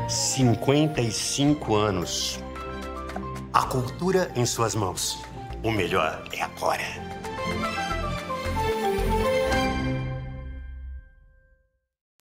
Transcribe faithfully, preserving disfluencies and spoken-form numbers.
cinquenta e cinco anos. A cultura em suas mãos. O melhor é agora.